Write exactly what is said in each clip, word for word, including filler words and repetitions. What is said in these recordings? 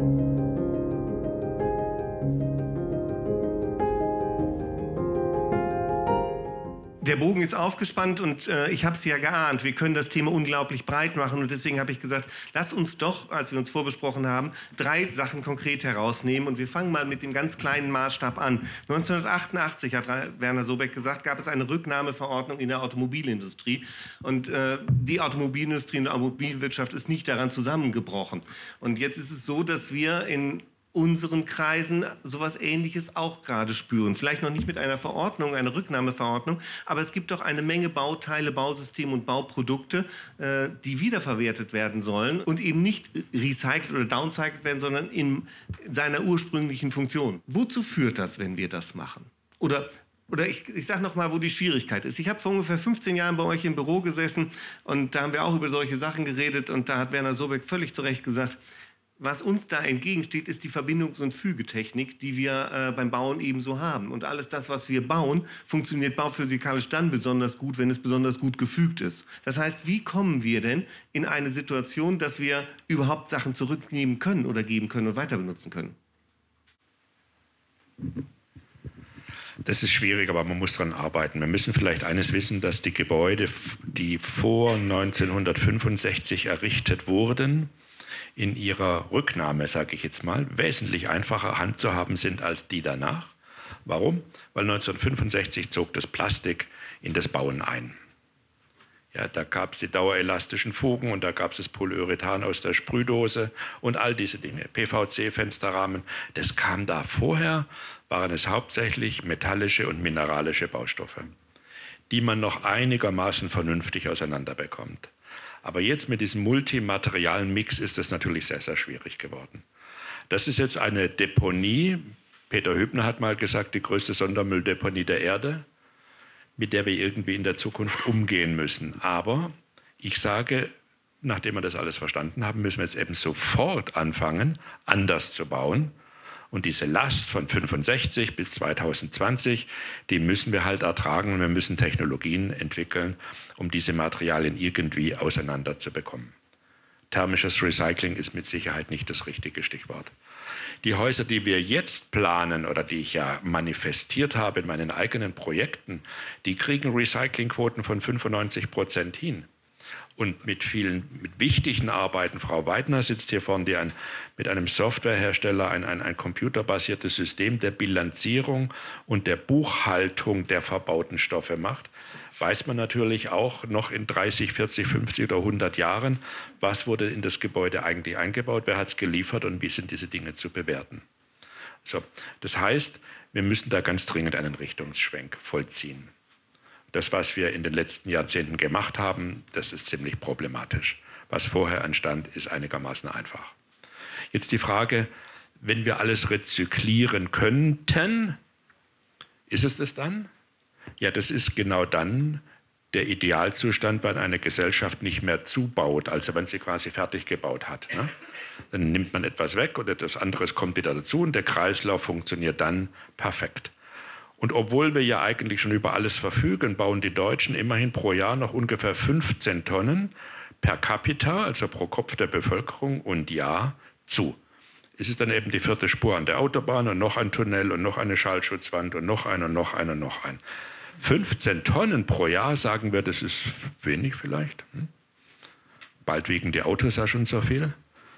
Der Bogen ist aufgespannt und äh, ich habe es ja geahnt, wir können das Thema unglaublich breit machen und deswegen habe ich gesagt, lass uns doch, als wir uns vorbesprochen haben, drei Sachen konkret herausnehmen und wir fangen mal mit dem ganz kleinen Maßstab an. neunzehnhundertachtundachtzig, hat Werner Sobeck gesagt, gab es eine Rücknahmeverordnung in der Automobilindustrie und äh, die Automobilindustrie und die Automobilwirtschaft ist nicht daran zusammengebrochen. Und jetzt ist es so, dass wir in unseren Kreisen sowas Ähnliches auch gerade spüren. Vielleicht noch nicht mit einer Verordnung, einer Rücknahmeverordnung, aber es gibt doch eine Menge Bauteile, Bausysteme und Bauprodukte, äh, die wiederverwertet werden sollen und eben nicht recycelt oder downcycelt werden, sondern in seiner ursprünglichen Funktion. Wozu führt das, wenn wir das machen? Oder Oder ich, ich sage noch mal, wo die Schwierigkeit ist. Ich habe vor ungefähr fünfzehn Jahren bei euch im Büro gesessen und da haben wir auch über solche Sachen geredet und da hat Werner Sobeck völlig zu Recht gesagt, was uns da entgegensteht, ist die Verbindungs- und Fügetechnik, die wir äh, beim Bauen ebenso haben. Und alles das, was wir bauen, funktioniert bauphysikalisch dann besonders gut, wenn es besonders gut gefügt ist. Das heißt, wie kommen wir denn in eine Situation, dass wir überhaupt Sachen zurücknehmen können oder geben können und weiter benutzen können? Das ist schwierig, aber man muss daran arbeiten. Wir müssen vielleicht eines wissen, dass die Gebäude, die vor neunzehnhundertfünfundsechzig errichtet wurden, in ihrer Rücknahme, sage ich jetzt mal, wesentlich einfacher handzuhaben sind als die danach. Warum? Weil neunzehnhundertfünfundsechzig zog das Plastik in das Bauen ein. Ja, da gab es die dauerelastischen Fugen und da gab es das Polyurethan aus der Sprühdose und all diese Dinge. P V C-Fensterrahmen, das kam da vorher, waren es hauptsächlich metallische und mineralische Baustoffe, die man noch einigermaßen vernünftig auseinanderbekommt. Aber jetzt mit diesem multimaterialen Mix ist das natürlich sehr, sehr schwierig geworden. Das ist jetzt eine Deponie, Peter Hübner hat mal gesagt, die größte Sondermülldeponie der Erde, mit der wir irgendwie in der Zukunft umgehen müssen. Aber ich sage, nachdem wir das alles verstanden haben, müssen wir jetzt eben sofort anfangen, anders zu bauen. Und diese Last von fünfundsechzig bis zweitausendzwanzig, die müssen wir halt ertragen und wir müssen Technologien entwickeln, um diese Materialien irgendwie auseinander zu bekommen. Thermisches Recycling ist mit Sicherheit nicht das richtige Stichwort. Die Häuser, die wir jetzt planen oder die ich ja manifestiert habe in meinen eigenen Projekten, die kriegen Recyclingquoten von fünfundneunzig Prozent hin. Und mit vielen mit wichtigen Arbeiten, Frau Weidner sitzt hier vorne, die ein, mit einem Softwarehersteller ein, ein, ein computerbasiertes System der Bilanzierung und der Buchhaltung der verbauten Stoffe macht, weiß man natürlich auch noch in dreißig, vierzig, fünfzig oder hundert Jahren, was wurde in das Gebäude eigentlich eingebaut, wer hat es geliefert und wie sind diese Dinge zu bewerten. So, das heißt, wir müssen da ganz dringend einen Richtungsschwenk vollziehen. Das, was wir in den letzten Jahrzehnten gemacht haben, das ist ziemlich problematisch. Was vorher entstand, ist einigermaßen einfach. Jetzt die Frage, wenn wir alles rezyklieren könnten, ist es das dann? Ja, das ist genau dann der Idealzustand, wenn eine Gesellschaft nicht mehr zubaut, also wenn sie quasi fertig gebaut hat. Ne? Dann nimmt man etwas weg und etwas anderes kommt wieder dazu und der Kreislauf funktioniert dann perfekt. Und obwohl wir ja eigentlich schon über alles verfügen, bauen die Deutschen immerhin pro Jahr noch ungefähr fünfzehn Tonnen per capita, also pro Kopf der Bevölkerung und Jahr zu. Es ist dann eben die vierte Spur an der Autobahn und noch ein Tunnel und noch eine Schallschutzwand und noch ein und noch ein und noch ein. fünfzehn Tonnen pro Jahr, sagen wir, das ist wenig vielleicht. Hm? Bald wiegen die Autos ja schon so viel.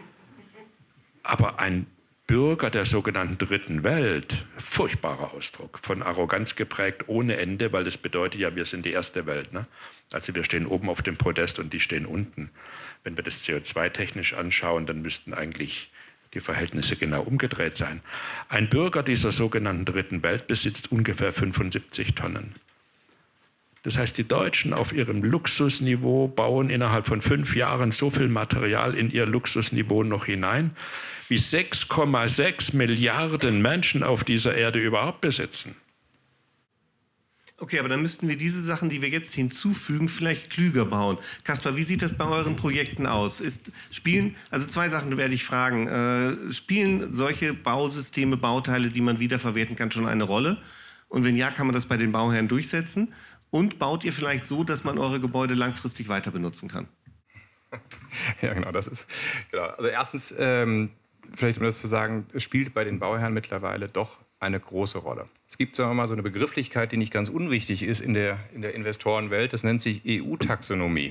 Aber ein Bürger der sogenannten Dritten Welt, furchtbarer Ausdruck, von Arroganz geprägt ohne Ende, weil das bedeutet ja, wir sind die erste Welt. Ne? Also wir stehen oben auf dem Podest und die stehen unten. Wenn wir das C O zwei technisch anschauen, dann müssten eigentlich die Verhältnisse genau umgedreht sein. Ein Bürger dieser sogenannten Dritten Welt besitzt ungefähr fünfundsiebzig Tonnen. Das heißt, die Deutschen auf ihrem Luxusniveau bauen innerhalb von fünf Jahren so viel Material in ihr Luxusniveau noch hinein, wie sechs Komma sechs Milliarden Menschen auf dieser Erde überhaupt besitzen. Okay, aber dann müssten wir diese Sachen, die wir jetzt hinzufügen, vielleicht klüger bauen. Kaspar, wie sieht das bei euren Projekten aus? Ist, spielen, also zwei Sachen werde ich fragen. Äh, spielen solche Bausysteme, Bauteile, die man wiederverwerten kann, schon eine Rolle? Und wenn ja, kann man das bei den Bauherren durchsetzen? Und baut ihr vielleicht so, dass man eure Gebäude langfristig weiter benutzen kann? Ja, genau, das ist. Genau. Also erstens, ähm, vielleicht um das zu sagen, es spielt bei den Bauherren mittlerweile doch eine große Rolle. Es gibt, sagen wir mal, so eine Begrifflichkeit, die nicht ganz unwichtig ist in der, in der Investorenwelt. Das nennt sich E U-Taxonomie.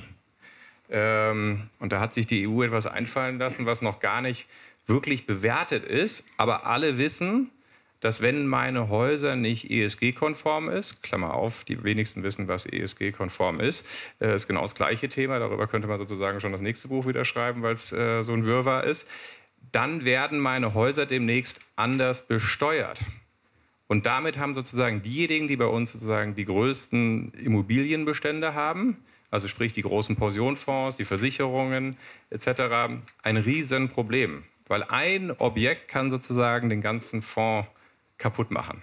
Ähm, und da hat sich die E U etwas einfallen lassen, was noch gar nicht wirklich bewertet ist. Aber alle wissen, dass wenn meine Häuser nicht E S G-konform ist, Klammer auf, die wenigsten wissen, was E S G-konform ist, äh, ist genau das gleiche Thema, darüber könnte man sozusagen schon das nächste Buch wieder schreiben, weil es äh, so ein Wirrwarr ist, dann werden meine Häuser demnächst anders besteuert. Und damit haben sozusagen diejenigen, die bei uns sozusagen die größten Immobilienbestände haben, also sprich die großen Pensionfonds, die Versicherungen et cetera, ein Riesenproblem. Weil ein Objekt kann sozusagen den ganzen Fonds kaputt machen.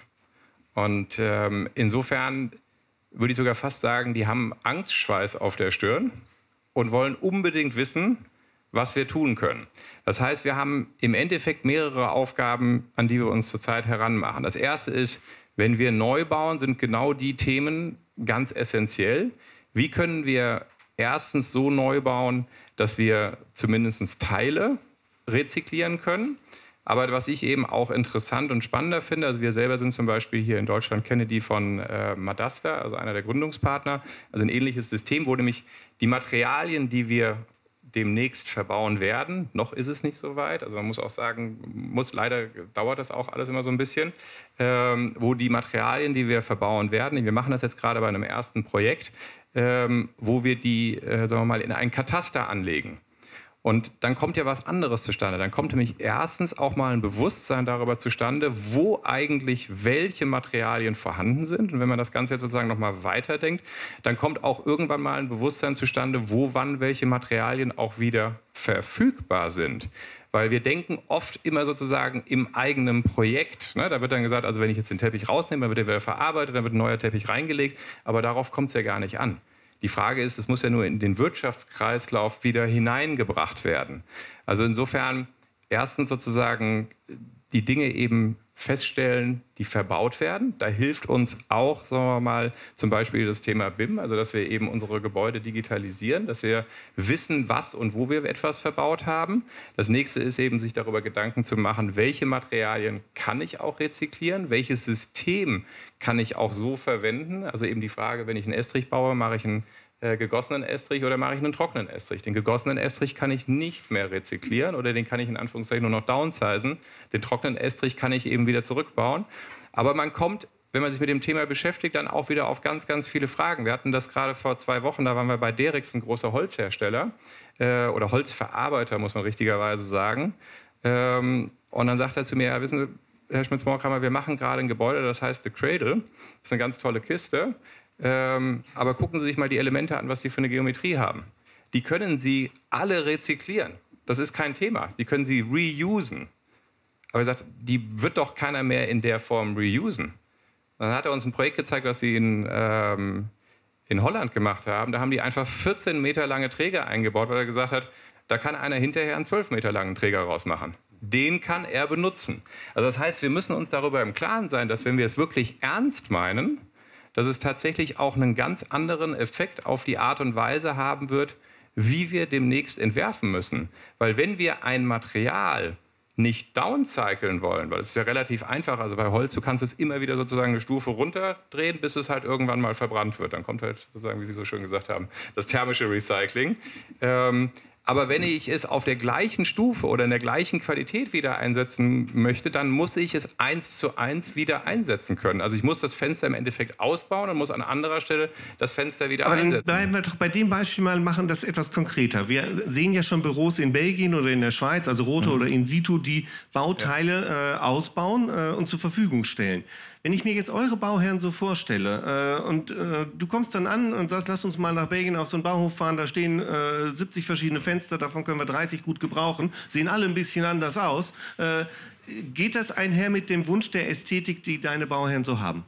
Und ähm, insofern würde ich sogar fast sagen, die haben Angstschweiß auf der Stirn und wollen unbedingt wissen, was wir tun können. Das heißt, wir haben im Endeffekt mehrere Aufgaben, an die wir uns zurzeit heranmachen. Das erste ist, wenn wir neu bauen, sind genau die Themen ganz essentiell. Wie können wir erstens so neu bauen, dass wir zumindest Teile rezyklieren können? Aber was ich eben auch interessant und spannender finde, also wir selber sind zum Beispiel hier in Deutschland Kennedy von äh, Madasta, also einer der Gründungspartner, also ein ähnliches System, wo nämlich die Materialien, die wir demnächst verbauen werden, noch ist es nicht so weit, also man muss auch sagen, muss leider dauert das auch alles immer so ein bisschen, ähm, wo die Materialien, die wir verbauen werden, wir machen das jetzt gerade bei einem ersten Projekt, ähm, wo wir die, äh, sagen wir mal, in einen Kataster anlegen. Und dann kommt ja was anderes zustande. Dann kommt nämlich erstens auch mal ein Bewusstsein darüber zustande, wo eigentlich welche Materialien vorhanden sind. Und wenn man das Ganze jetzt sozusagen noch mal weiterdenkt, dann kommt auch irgendwann mal ein Bewusstsein zustande, wo wann welche Materialien auch wieder verfügbar sind. Weil wir denken oft immer sozusagen im eigenen Projekt. Ne? Da wird dann gesagt, also wenn ich jetzt den Teppich rausnehme, dann wird er wieder verarbeitet, dann wird ein neuer Teppich reingelegt. Aber darauf kommt es ja gar nicht an. Die Frage ist, es muss ja nur in den Wirtschaftskreislauf wieder hineingebracht werden. Also insofern erstens sozusagen die Dinge eben feststellen, die verbaut werden. Da hilft uns auch, sagen wir mal, zum Beispiel das Thema B I M, also dass wir eben unsere Gebäude digitalisieren, dass wir wissen, was und wo wir etwas verbaut haben. Das nächste ist eben, sich darüber Gedanken zu machen, welche Materialien kann ich auch rezyklieren, welches System kann ich auch so verwenden. Also eben die Frage, wenn ich einen Estrich baue, mache ich einen äh, gegossenen Estrich oder mache ich einen trockenen Estrich. Den gegossenen Estrich kann ich nicht mehr rezyklieren oder den kann ich in Anführungszeichen nur noch downsizen. Den trockenen Estrich kann ich eben wieder zurückbauen. Aber man kommt, wenn man sich mit dem Thema beschäftigt, dann auch wieder auf ganz, ganz viele Fragen. Wir hatten das gerade vor zwei Wochen, da waren wir bei Derix, ein großer Holzhersteller äh, oder Holzverarbeiter, muss man richtigerweise sagen. Ähm, und dann sagt er zu mir, ja, wissen Sie, Herr Schmitz-Morkhammer, wir machen gerade ein Gebäude, das heißt The Cradle. Das ist eine ganz tolle Kiste. Ähm, aber gucken Sie sich mal die Elemente an, was Sie für eine Geometrie haben. Die können Sie alle rezyklieren. Das ist kein Thema. Die können Sie reusen. Aber er sagt, die wird doch keiner mehr in der Form reusen. Dann hat er uns ein Projekt gezeigt, was sie in, ähm, in Holland gemacht haben. Da haben die einfach vierzehn Meter lange Träger eingebaut, weil er gesagt hat, da kann einer hinterher einen zwölf Meter langen Träger rausmachen. Den kann er benutzen. Also das heißt, wir müssen uns darüber im Klaren sein, dass wenn wir es wirklich ernst meinen, dass es tatsächlich auch einen ganz anderen Effekt auf die Art und Weise haben wird, wie wir demnächst entwerfen müssen. Weil wenn wir ein Material nicht downcyclen wollen, weil es ist ja relativ einfach, also bei Holz, du kannst es immer wieder sozusagen eine Stufe runterdrehen, bis es halt irgendwann mal verbrannt wird. Dann kommt halt sozusagen, wie Sie so schön gesagt haben, das thermische Recycling. Ähm, Aber wenn ich es auf der gleichen Stufe oder in der gleichen Qualität wieder einsetzen möchte, dann muss ich es eins zu eins wieder einsetzen können. Also ich muss das Fenster im Endeffekt ausbauen und muss an anderer Stelle das Fenster wieder Aber einsetzen. Aber dann bleiben wir doch bei dem Beispiel mal, machen das etwas konkreter. Wir sehen ja schon Büros in Belgien oder in der Schweiz, also Rote mhm. oder in situ, die Bauteile ja. äh, ausbauen äh, und zur Verfügung stellen. Wenn ich mir jetzt eure Bauherren so vorstelle äh, und äh, du kommst dann an und sagst, lass uns mal nach Belgien auf so einen Bauhof fahren, da stehen äh, siebzig verschiedene Fenster, davon können wir dreißig gut gebrauchen, sehen alle ein bisschen anders aus. Äh, geht das einher mit dem Wunsch der Ästhetik, die deine Bauherren so haben?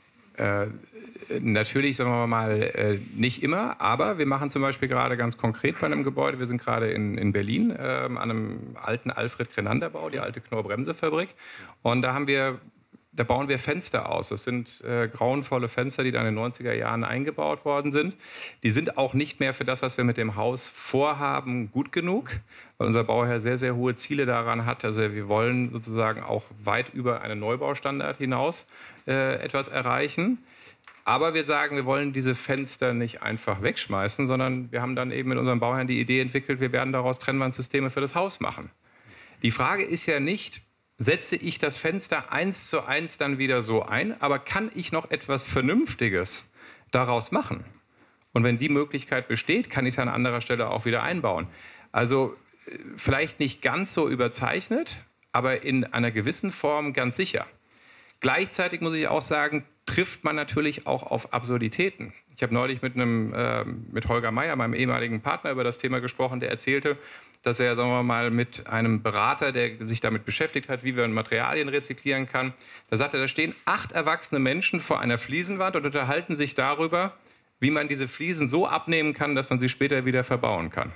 Äh, natürlich, sagen wir mal, äh, nicht immer, aber wir machen zum Beispiel gerade ganz konkret bei einem Gebäude, wir sind gerade in, in Berlin äh, an einem alten Alfred Grenander Bau, die alte Knorr-Bremse-Fabrik, und da haben wir da bauen wir Fenster aus. Das sind äh, grauenvolle Fenster, die dann in den neunziger Jahren eingebaut worden sind. Die sind auch nicht mehr für das, was wir mit dem Haus vorhaben, gut genug, weil unser Bauherr sehr, sehr hohe Ziele daran hat. Also wir wollen sozusagen auch weit über einen Neubaustandard hinaus äh, etwas erreichen. Aber wir sagen, wir wollen diese Fenster nicht einfach wegschmeißen, sondern wir haben dann eben mit unserem Bauherrn die Idee entwickelt, wir werden daraus Trennwandsysteme für das Haus machen. Die Frage ist ja nicht, setze ich das Fenster eins zu eins dann wieder so ein, aber kann ich noch etwas Vernünftiges daraus machen? Und wenn die Möglichkeit besteht, kann ich es an anderer Stelle auch wieder einbauen. Also vielleicht nicht ganz so überzeichnet, aber in einer gewissen Form ganz sicher. Gleichzeitig muss ich auch sagen, trifft man natürlich auch auf Absurditäten. Ich habe neulich mit, einem, äh, mit Holger Meyer, meinem ehemaligen Partner, über das Thema gesprochen, der erzählte, dass er, sagen wir mal, mit einem Berater, der sich damit beschäftigt hat, wie man Materialien rezyklieren kann, da sagte er, da stehen acht erwachsene Menschen vor einer Fliesenwand und unterhalten sich darüber, wie man diese Fliesen so abnehmen kann, dass man sie später wieder verbauen kann.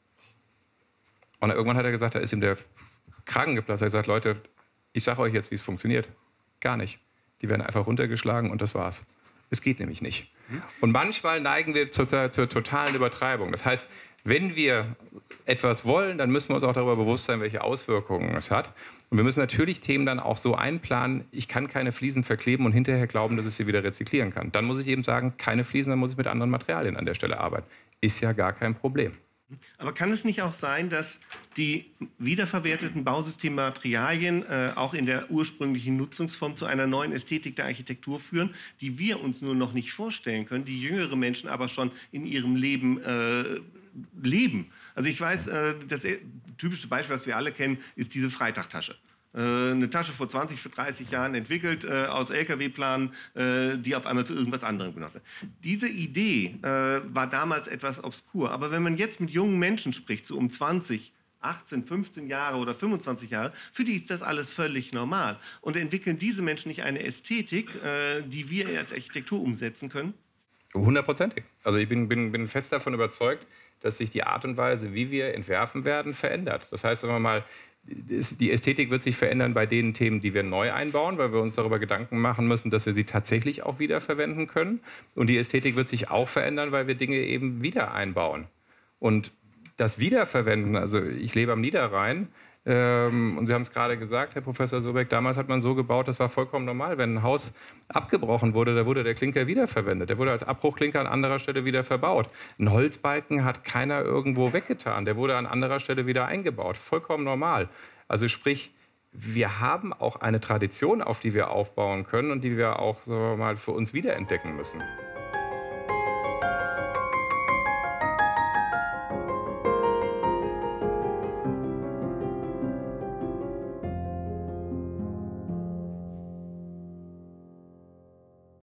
Und irgendwann hat er gesagt, da ist ihm der Kragen geplatzt. Er hat gesagt, Leute, ich sage euch jetzt, wie es funktioniert. Gar nicht. Die werden einfach runtergeschlagen und das war's. Es geht nämlich nicht. Und manchmal neigen wir zur, zur totalen Übertreibung. Das heißt, wenn wir etwas wollen, dann müssen wir uns auch darüber bewusst sein, welche Auswirkungen es hat. Und wir müssen natürlich Themen dann auch so einplanen, ich kann keine Fliesen verkleben und hinterher glauben, dass ich sie wieder rezyklieren kann. Dann muss ich eben sagen, keine Fliesen, dann muss ich mit anderen Materialien an der Stelle arbeiten. Ist ja gar kein Problem. Aber kann es nicht auch sein, dass die wiederverwerteten Bausystemmaterialien äh, auch in der ursprünglichen Nutzungsform zu einer neuen Ästhetik der Architektur führen, die wir uns nur noch nicht vorstellen können, die jüngere Menschen aber schon in ihrem Leben äh, leben? Also ich weiß, äh, das typische Beispiel, was wir alle kennen, ist diese Freitagtasche. Eine Tasche vor zwanzig, für dreißig Jahren entwickelt äh, aus L K W-Planen, äh, die auf einmal zu irgendwas anderem benutzt wird. Diese Idee äh, war damals etwas obskur. Aber wenn man jetzt mit jungen Menschen spricht, so um zwanzig, achtzehn, fünfzehn Jahre oder fünfundzwanzig Jahre, für die ist das alles völlig normal. Und entwickeln diese Menschen nicht eine Ästhetik, äh, die wir als Architektur umsetzen können? Hundertprozentig. Also ich bin, bin, bin fest davon überzeugt, dass sich die Art und Weise, wie wir entwerfen werden, verändert. Das heißt, sagen wir mal, die Ästhetik wird sich verändern bei den Themen, die wir neu einbauen, weil wir uns darüber Gedanken machen müssen, dass wir sie tatsächlich auch wiederverwenden können. Und die Ästhetik wird sich auch verändern, weil wir Dinge eben wieder einbauen. Und das Wiederverwenden, also ich lebe am Niederrhein, ähm, und Sie haben es gerade gesagt, Herr Professor Sobeck, damals hat man so gebaut, das war vollkommen normal. Wenn ein Haus abgebrochen wurde, da wurde der Klinker wiederverwendet. Der wurde als Abbruchklinker an anderer Stelle wieder verbaut. Ein Holzbalken hat keiner irgendwo weggetan. Der wurde an anderer Stelle wieder eingebaut. Vollkommen normal. Also sprich, wir haben auch eine Tradition, auf die wir aufbauen können und die wir auch, sagen wir mal, für uns wiederentdecken müssen.